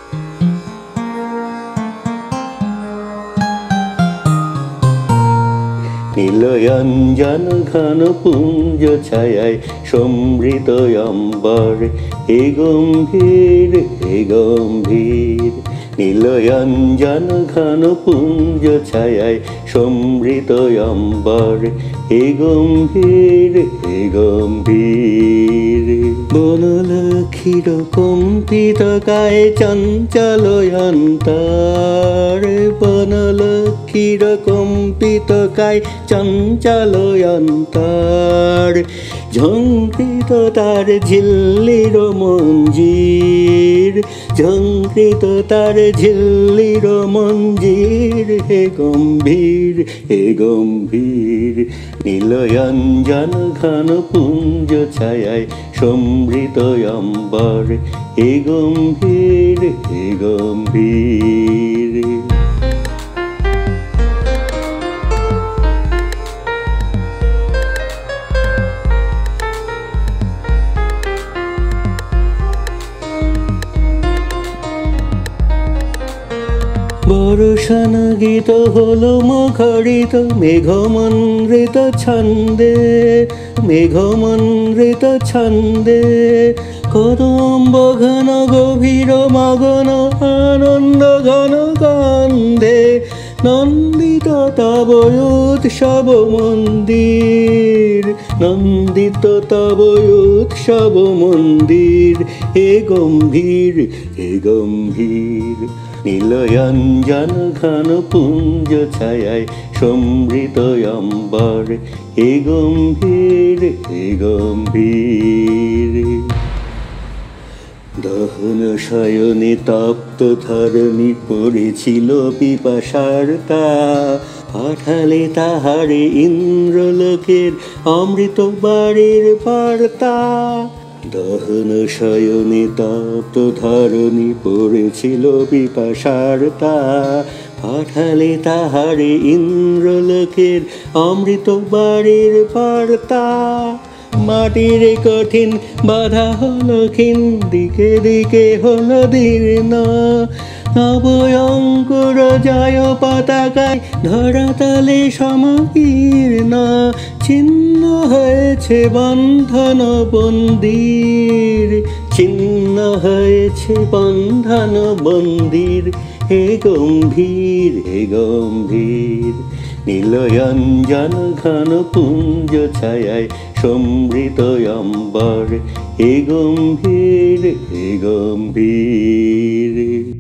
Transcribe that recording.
নীলয়ঞ্জন ঘন পুঞ্জ ছায়ায় সমৃত অম্বরে হে গম্ভীর হে গম্ভীর। নীলয়ঞ্জন ঘন পুঞ্জ ছায়ায় সমৃত অম্বরে হে গম্ভীর হে গম্ভীর। বনলক্ষীর কম্পিত কায়ে চঞ্চল অন্তর, বনলক্ষীর কম্পিত কায় চঞ্চল অন্তর। ঝঙ্কৃত তার ঝিল্লির মঞ্জির, ঝঙ্কৃত তার ঝিল্লির মঞ্জির হে গম্ভীর হে গম্ভীর। নীলয়ঞ্জন ঘন পুঞ্জ ছায়ায় সমৃত অম্বর হে গম্ভীর হে গম্ভীর। বর্ষণ গীত হলো মুখরিত মেঘমন্দ্রিত ছন্দে, মেঘমন্দ্রিত ছন্দে। কদম্ব ঘন গভীর মগন আনন্দ ঘন গন্ধে, নন্দিত তব উৎসব মন্দির, নন্দিত তব উৎসব মন্দির হে গম্ভীর হে গম্ভীর। নীলয়ঞ্জন ঘন পুঞ্জ ছায়ায় সমৃত অম্বর হে গম্ভীর হে গম্ভীর। দহন শয়নে তপ্ত ধরণী পড়েছিল পিপাসার তা, পাঠালে তাহারে ইন্দ্রলোকের অমৃত বাড়ির বার্তা। দহন শয়নে তপ্ত ধরণী পড়েছিল পিপাসার তা, পাঠালে তাহারে ইন্দ্রলোকের অমৃত বাড়ির বার্তা। মাটির কঠিন বাধা হলো ক্ষীণ, দিকে দিকে হলো দীর্ণ, নবয়ঙ্কুর জয় পতাকায় ধরাতলে সমকীর্ণ। ছিন্ন হয়েছে বন্ধন বন্দির, ছিন্ন হয়েছে বন্ধন বন্দির হে গম্ভীর হে গম্ভীর। নীলয়ঞ্জন ঘন পুঞ্জ ছায়ায় সমৃত অম্বর হে গম্ভীর হে গম্ভীর।